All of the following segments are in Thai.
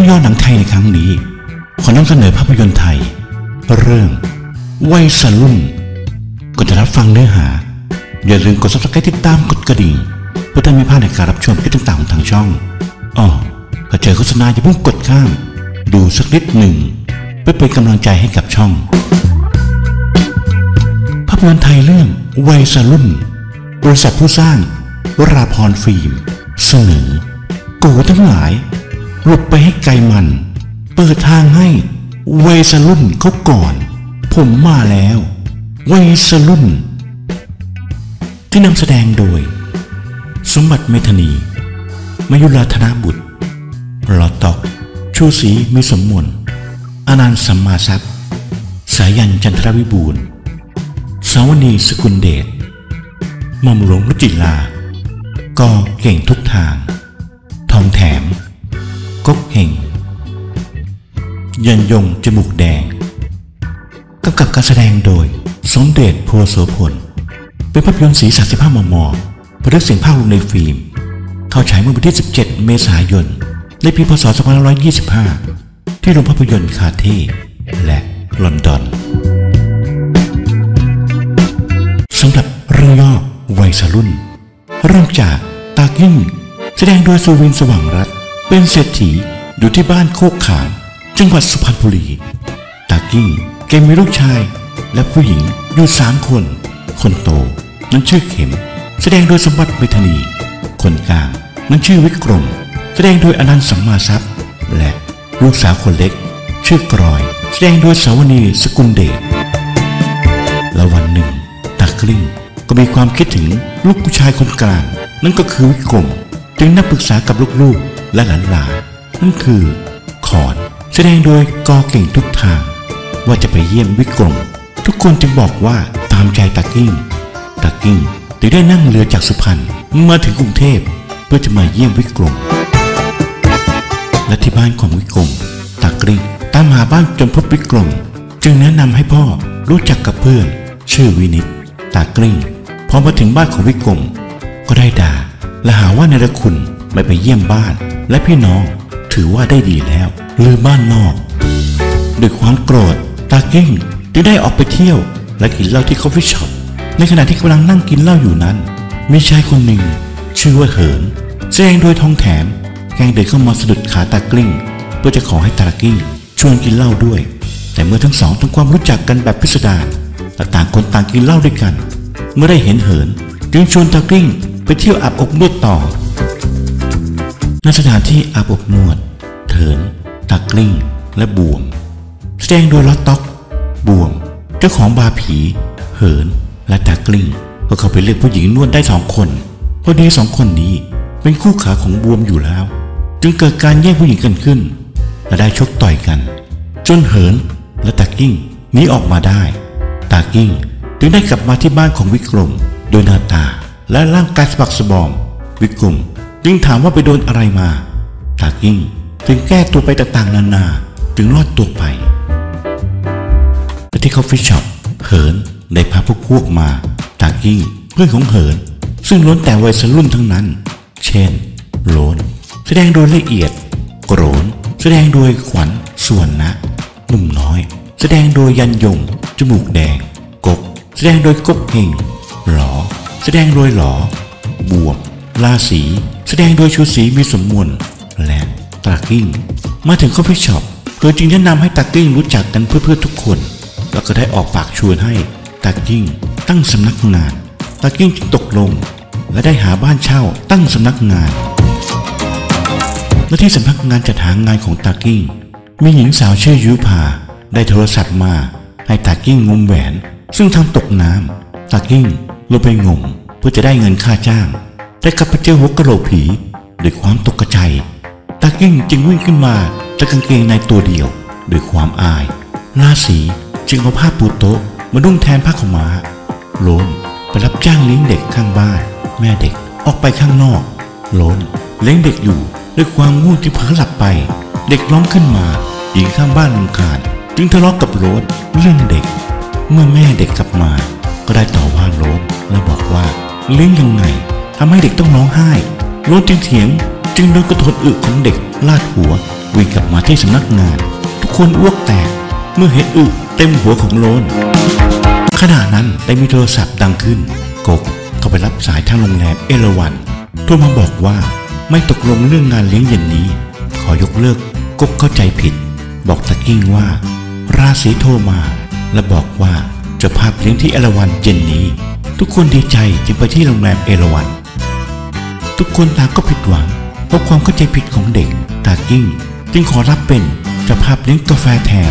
ย่อหนังไทยในครั้งนี้ขอนำเสนอภาพยนตร์ไทยเรื่องวัยรุ่นก่อนจะรับฟังเนื้อหาอย่าลืมกด Subscribe ติดตามกดกระดิ่งเพื่อไม่พลาดในการรับชมคลิปต่างๆของทางช่องถ้าเจอโฆษณาอย่าเพิ่งกดข้ามดูสักนิดหนึ่งเพื่อเป็นกำลังใจให้กับช่องภาพยนตร์ไทยเรื่องวัยรุ่นบริษัทผู้สร้างวราพรฟิล์มเสนอโกทั้งหลายหลบไปให้ไกลมันเปิดทางให้วัยรุ่นเขาก่อนผมมาแล้ววัยรุ่นที่นำแสดงโดยสมบัติเมธานีมยุราธนบุตรลอตอกชูศรีมีสมมนอนันต์สัมมาทรัพย์สายัญจันทรวิบูลย์สาวนีสกุลเดชหม่อมหลวงรุจิลาก็เก่งทุกทางทองแถมก๊กเฮงยันยงจมูกแดงกำกับการแสดงโดยสมเด็จโพโสพลเป็นภาพยนตร์สี35 มม.บันทึกเสียงภาคลงในฟิล์มเข้าฉายเมื่อวันที่17 เมษายนในปีพ.ศ. 2525ที่โรงภาพยนตร์คาเท่และลอนดอนสำหรับเรื่องย่อวัยรุ่นเริ่มจากตากิ้งแสดงโดยสุวินทร์สว่างรัตน์เป็นเศรษฐีอยู่ที่บ้านโคกขามจังหวัดสุพรรณบุรีตากิ้งแกมีลูกชายและผู้หญิงอยู่3 คนคนโตนั้นชื่อเข็มแสดงโดยสมบัติเมธานีคนกลางนั้นชื่อวิกรมแสดงโดยอนันต์สัมมาทรัพย์และลูกสาวคนเล็กชื่อกรอยแสดงโดยสาวนีสกุลเดชและวันหนึ่งตากลิ้งก็มีความคิดถึงลูกผู้ชายคนกลางนั่นก็คือวิกรมจึงนัดปรึกษากับลูกๆและหลานๆนั่นคือขอนแสดงโดยกอเก่งทุกทางว่าจะไปเยี่ยมวิกรมทุกคนจึงบอกว่าตามใจตากิ้งจึงได้นั่งเรือจากสุพรรณมาถึงกรุงเทพเพื่อจะมาเยี่ยมวิกรมและที่บ้านของวิกรมตากลิ้งตามหาบ้านจนพบวิกรมจึงแนะนำให้พ่อรู้จักกับเพื่อนชื่อวินิตตากลิ้งพอมาถึงบ้านของวิกรมก็ได้ด่าและหาว่าเนรคุณไม่ไปเยี่ยมบ้านและพี่น้องถือว่าได้ดีแล้วหรือบ้านนอกด้วยความโกรธตากลิ้งจึงได้ออกไปเที่ยวและกินเหล้าที่คอฟฟี่ช็อปในขณะที่กำลังนั่งกินเหล้าอยู่นั้นมีชายคนหนึ่งชื่อว่าเหินแสดงโดยทองแถมแกล้งเดินเข้ามาสะดุดขาตากลิ้งเพื่อจะขอให้ตากลิ้งชวนกินเหล้าด้วยแต่เมื่อทั้งสองทำความรู้จักกันแบบพิสดารและต่างคนต่างกินเหล้าด้วยกันเมื่อได้เห็นเหินจึงชวนตากลิ้งไปเที่ยวอาบอบนวดต่อณสถานที่อาบอบนวดเหินตากลิ้งและบวมแสดงโดยลอตต็อกบวมเจ้าของบาร์ผีเหินและตากลิ้งก็เข้าไปเลือกผู้หญิงนวดได้2 คนพอดี2 คนนี้เป็นคู่ขาของบวมอยู่แล้วจึงเกิดการแย่งผู้หญิงกันขึ้นและได้ชกต่อยกันจนเหินและตากลิ้งหนีออกมาได้ตากลิ้งจึงได้กลับมาที่บ้านของวิกรมโดยหน้าตาและร่างกายสะบักสะบอมวิกรมจึงถามว่าไปโดนอะไรมาตากลิ้งจึงแก้ตัวไปต่างๆนานาจึงรอดตัวไปที่คอฟฟี่ช็อปเหินได้พาพวกมาตากลิ้งเพื่อนของเหินซึ่งล้วนแต่วัยรุ่นทั้งนั้นเช่นโลนแสดงโดยละเอียดโกรนแสดงโดยขวัญส่วนนะหนุ่มน้อยแสดงโดยยันยงจมูกแดงกกแสดงโดยกกเฮงหลอแสดงโดยหลอบวมลาสีแสดงโดยชูศรีมีสมมนและตากลิ้งมาถึงคอฟฟี่ช็อปเหินจึงแนะนำให้ตากลิ้งรู้จักกันเพื่อทุกคนแล้วก็ได้ออกปากชวนให้ตากลิ้งตั้งสำนักงานตากลิ้งจึงตกลงและได้หาบ้านเช่าตั้งสำนักงานและที่สำนักงานจัดหางานของตากลิ้งมีหญิงสาวชื่อยุพาได้โทรศัพท์มาให้ตากลิ้งงมแหวนซึ่งทำตกน้ำตากลิ้งลงไปงมเพื่อจะได้เงินค่าจ้างได้กลับไปเจอหัวกะโหลกผีด้วยความตกใจตากลิ้งจึงวิ่งขึ้นมาจากกางเกงในตัวเดียวด้วยความอายราศีจึงเอาผ้าปูโต๊ะมานุ่งแทนผ้าขาวม้าโลนไปรับจ้างเลี้ยงเด็กข้างบ้านแม่เด็กออกไปข้างนอกโลนเลี้ยงเด็กอยู่ด้วยความง่วงที่เผลอหลับไปเด็กร้องขึ้นมาหญิงข้างบ้านรำคาญจึงทะเลาะกับโลนเรื่องเด็กเมื่อแม่เด็กกลับมาก็ได้ต่อว่าโลนและบอกว่าเลี้ยงยังไงทำให้เด็กต้องร้องไห้โลนจึงเถียงจึงโดนกระโถนอึของเด็กลาดหัววิ่งกลับมาที่สำนักงานทุกคนอ้วกแตกเมื่อเห็นอึเต็มหัวของโลนขณะนั้นได้มีโทรศัพท์ดังขึ้นกกเข้าไปรับสายทางโรงแรมเอราวัณโทรมาบอกว่าไม่ตกลงเรื่องงานเลี้ยงเย็นนี้ขอยกเลิกกกเข้าใจผิดบอกตะกิ้งว่าราศีโทรมาและบอกว่าเจ้าภาพเลี้ยงที่เอราวัณเย็นนี้ทุกคนดีใจจึงไปที่โรงแรมเอราวัณทุกคนต่างก็ผิดหวังเพราะความเข้าใจผิดของเด็กตากิ้งจึงขอรับเป็นเจ้าภาพเลี้ยงกาแฟแทน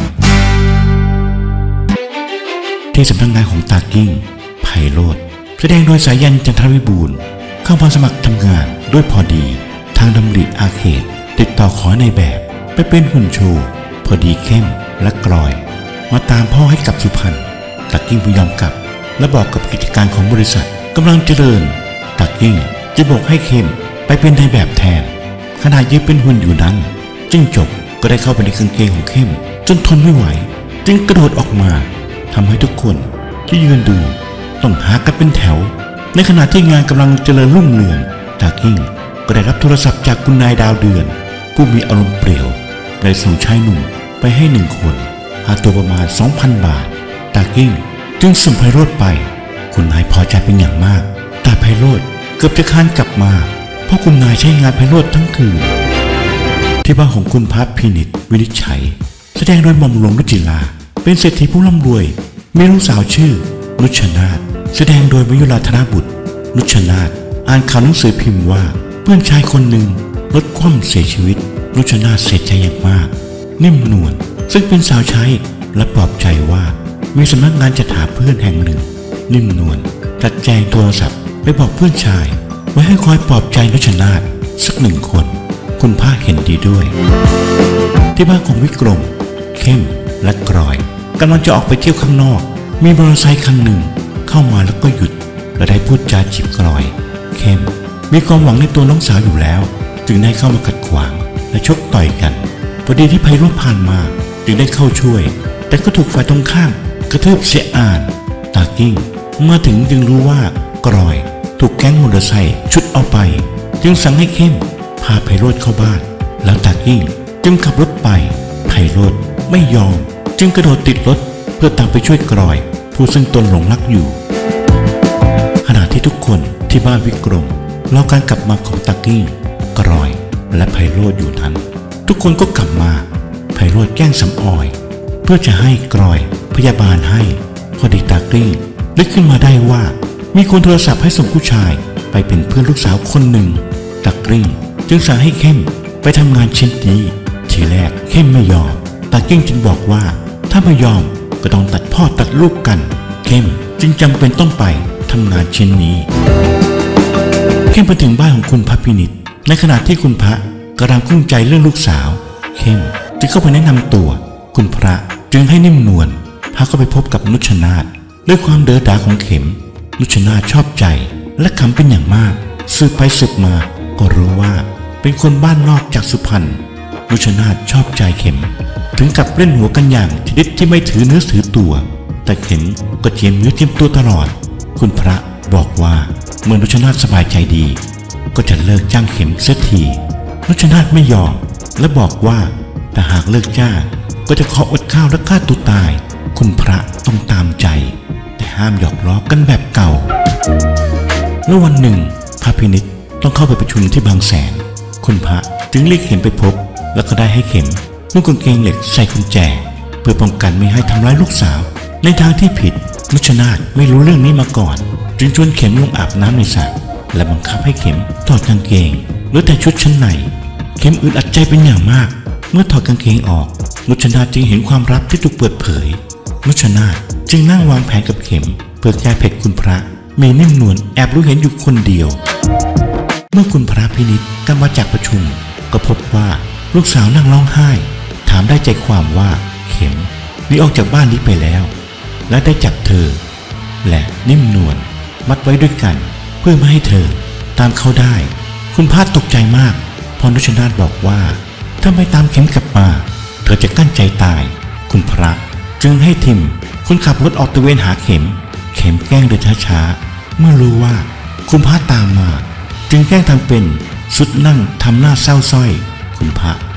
ที่สำนักงานของตากิ้งไพโรจน์แสดงโดยสายันจันทวิบูลย์เข้ามาสมัครทำงานด้วยพอดีทางดำริอาเขตติดต่อขอในแบบไปเป็นหุ่นโชว์พอดีเข้มและกลอยมาตามพ่อให้กลับสุพรรณตากิ้งไม่ยอมกลับและบอกกับกิจการของบริษัทกำลังเจริญตากิ้งจะบอกให้เข้มไปเป็นในแบบแทนขณะยืนเป็นหุ่นอยู่นั้นจิ้งจกก็ได้เข้าไปในกางเกงของเข้มจนทนไม่ไหวจึงกระโดดออกมาทำให้ทุกคนที่ยืนดูต้องหากันเป็นแถวในขณะที่งานกำลังเจริญรุ่งเรืองตากิ้งก็ได้รับโทรศัพท์จากคุณนายดาวเดือนผู้มีอารมณ์เปรี่ยวได้ส่งชายหนุ่มไปให้1 คนค่าตัวประมาณ 2,000 บาทตากิ้งจึงส่งไพโรจน์ไปคุณนายพอใจเป็นอย่างมากแต่ไพโรจน์เกือบจะค้านกลับมาเพราะคุณนายใช้งานไพโรจน์ทั้งคืนที่บ้านของคุณพระพินิจวินิจฉัยแสดงโดยหม่อมหลวงรุจิลาเป็นเศรษฐีผู้ร่ำรวยมีลูกสาวชื่อนุชนาถแสดงโดยมยุราธนบุตรนุชนาถอ่านข่าวหนังสือพิมพ์ว่าเพื่อนชายคนหนึ่งรถคว่ำเสียชีวิตนุชนาถเสียใจอย่างมากนิ่มนวลซึ่งเป็นสาวใช้และปลอบใจว่ามีสำนักงานจัดหาเพื่อนแห่งหนึ่งนิ่มนวลจัดแจงโทรศัพท์ไปบอกเพื่อนชายไว้ให้คอยปลอบใจนุชนาถสัก1 คนคุณพระเห็นดีด้วยที่บ้านของวิกรมเข้มและกรอยกำลังจะออกไปเที่ยวข้างนอกมีมอเตอร์ไซค์คันหนึ่งเข้ามาแล้วก็หยุดและได้พูดจาจีบกรอยเข้มมีความหวังในตัวน้องสาวอยู่แล้วจึงได้เข้ามาขัดขวางและชกต่อยกันพอดีที่ไพโรจน์ผ่านมาจึงได้เข้าช่วยแต่ก็ถูกฝ่ายตรงข้ามกระทืบเสียอ่านตากิ้งมาถึงจึงรู้ว่ากรอยถูกแก๊งมอเตอร์ไซค์ชุดเอาไปจึงสั่งให้เข้มพาไพโรจน์เข้าบ้านแล้วตากิ้งจึงขับรถไปไพโรจน์ไม่ยอมจึงกระโดดติดรถเพื่อตามไปช่วยกรอยผู้ซึ่งตนหลงรักอยู่ขณะที่ทุกคนที่บ้านวิกรมรอการกลับมาของตากิ้งกรอยและไพโรจน์อยู่นั้นทุกคนก็กลับมาไพโรจน์แกล้งสำออยเพื่อจะให้กรอยพยาบาลให้พอดีตากิ้งนึกขึ้นมาได้ว่ามีคนโทรศัพท์ให้ส่งผู้ชายไปเป็นเพื่อนลูกสาวคนหนึ่งตากิ้งจึงสั่งให้เข้มไปทำงานเช่นนี้ทีแรกเข้มไม่ยอมตากิ้งจึงบอกว่าถ้าไม่ยอมก็ต้องตัดพ่อตัดลูกกันเข้มจึงจำเป็นต้องไปทำงานเช่นนี้เข้มไปถึงบ้านของคุณพระพินิจในขณะที่คุณพระกำลังกุ้งใจเรื่องลูกสาวเข้มจึงเข้าไปแนะนำตัวคุณพระจึงให้นิ่มนวลพาเข้าไปพบกับนุชนาถด้วยความเดือดาของเข็มนุชนาถชอบใจและขำเป็นอย่างมากสืบไปสืบมาก็รู้ว่าเป็นคนบ้านนอกจากสุพรรณนุชนาถชอบใจเข็มถึงกับเล่นหัวกันอย่างชนิดที่ไม่ถือเนื้อถือตัวแต่เข็มก็เจียมเนื้อเจียมตัวตลอดคุณพระบอกว่าเมื่อนุชนาถสบายใจดีก็จะเลิกจ้างเข็มเสียทีนุชนาถไม่ยอมและบอกว่าถ้าหากเลิกจ้างก็จะขออดข้าวและฆ่าตัวตายคุณพระต้องตามใจแต่ห้ามหยอกล้อกันแบบเก่าแล้ววันหนึ่งพระพินิจต้องเข้าไปประชุมที่บางแสนคุณพระจึงเรียกเข็มไปพบแล้วก็ได้ให้เข็มนุ่งกางเกงเหล็กใส่กุญแจเพื่อป้องกันไม่ให้ทำร้ายลูกสาวในทางที่ผิดนุชนาถไม่รู้เรื่องนี้มาก่อนจึงชวนเข็มลงอาบน้ำในสระและบังคับให้เข็มถอดกางเกงหรือแต่ชุดชั้นในเข็มอึดอัดใจเป็นอย่างมากเมื่อถอดกางเกงออกนุชนาถจึงเห็นความลับที่ถูกเปิดเผยนุชนาถจึงนั่งวางแผนกับเข็มเพื่อแก้เผ็ดคุณพระมีนิ่มนวลแอบรู้เห็นอยู่คนเดียวเมื่อคุณพระพินิจกลับมาจากประชุมก็พบว่าลูกสาวนั่งร้องไห้ถามได้ใจความว่าเข็มหนีออกจากบ้านนี้ไปแล้วและได้จับเธอและนิ่มนวลมัดไว้ด้วยกันเพื่อไม่ให้เธอตามเขาได้คุณพระตกใจมากพอนุชนาถบอกว่าถ้าไม่ตามเข็มกลับมาเธอจะกั้นใจตายคุณพระจึงให้ทิมคนขับรถออกตระเวนหาเข็มแกล้งเดินช้าๆเมื่อรู้ว่าคุณพระตามมาจึงแกล้งทำเป็นสุดนั่งทำหน้าเศร้าส้อยคุณพระ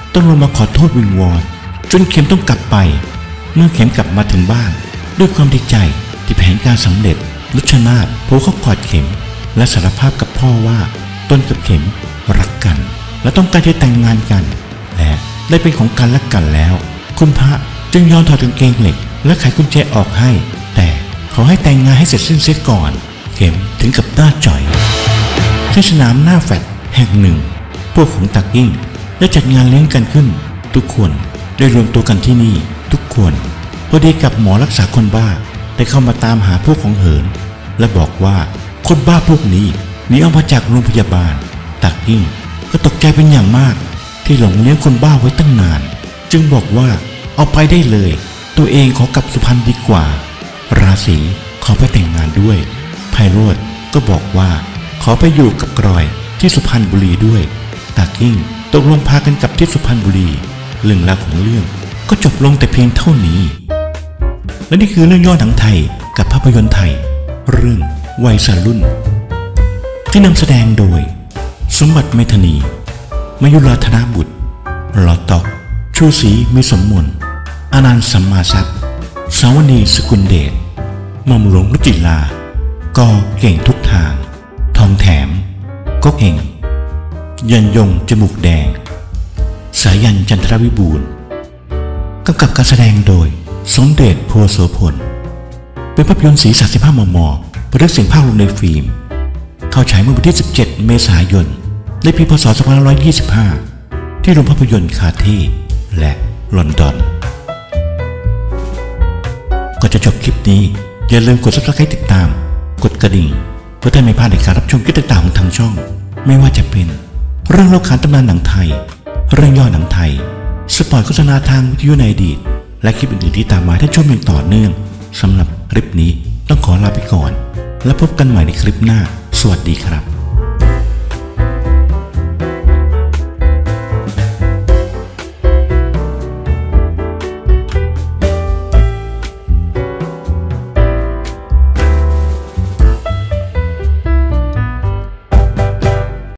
ต้องลงมาขอโทษวิงวอนจนเข็มต้องกลับไปเมื่อเข็มกลับมาถึงบ้านด้วยความดีใจที่แผนการสำเร็จนุชนาถโผล่เข้ากอดเข็มและสารภาพกับพ่อว่าตนกับเข็มรักกันและต้องการจะแต่งงานกันและได้เป็นของกันและกันแล้วคุณพระจึงยอมถอดกางเกงเหล็กและไขกุญแจออกให้แต่ขอให้แต่งงานให้เสร็จสิ้นเสียก่อนเข็มถึงกับหน้าจ่อยที่สนามหน้าแฟลตแห่งหนึ่งพวกของตักยิ่งได้จัดงานเลี้ยงกันขึ้นทุกคนได้รวมตัวกันที่นี่ทุกคนพอดีกับหมอรักษาคนบ้าได้เข้ามาตามหาพวกของเหินและบอกว่าคนบ้าพวกนี้หนีออกมาจากโรงพยาบาลตักยิ่งก็ตกใจเป็นอย่างมากที่หลงเลี้ยงคนบ้าไว้ตั้งนานจึงบอกว่าเอาไปได้เลยตัวเองขอกลับสุพรรณดีกว่าราศีขอไปแต่งงานด้วยไพโรจน์ก็บอกว่าขอไปอยู่กับกรอยที่สุพรรณบุรีด้วยตักยิ่งตกลงพากันกลับที่สุพรรณบุรีเรื่องราวของเรื่องก็จบลงแต่เพียงเท่านี้และนี่คือเรื่องย่อหนังไทยกับภาพยนตร์ไทยเรื่องวัยรุ่นที่นำแสดงโดยสมบัติเมธานีมยุราธนบุตรลอตอกชูศรีมีสมมนอานันต์สัมมาทรัพย์สาวนีสกุลเดชหม่อมหลวงรุจิลากอเก่งทุกทางทองแถมก๊กเฮงยันยงจมูกแดงสายันจันทรวิบูลย์กำกับการแสดงโดยสมเด็จโพโสพลเป็นภาพยนตร์สี35 มม.บันทึกเสียงภาคลงในฟิล์มเข้าฉายเมื่อวันที่17 เมษายนในปีพ.ศ. 2525ที่โรงภาพยนตร์คาเท่และลอนดอนก่อนจะจบคลิปนี้อย่าลืมกด Subscribe ติดตามกดกระดิ่งเพื่อท่านไม่พลาดในการรับชมคลิปต่างๆของทางช่องไม่ว่าจะเป็นเรื่องเล่าขานตำนานหนังไทยเรื่องย่อหนังไทยสปอตโฆษณาทางวิทยุในอดีตและคลิปอื่นๆที่ตามมาให้ชมอย่างต่อเนื่องสำหรับคลิปนี้ต้องขอลาไปก่อนและพบกันใหม่ในคลิปหน้าสวัสดีครับ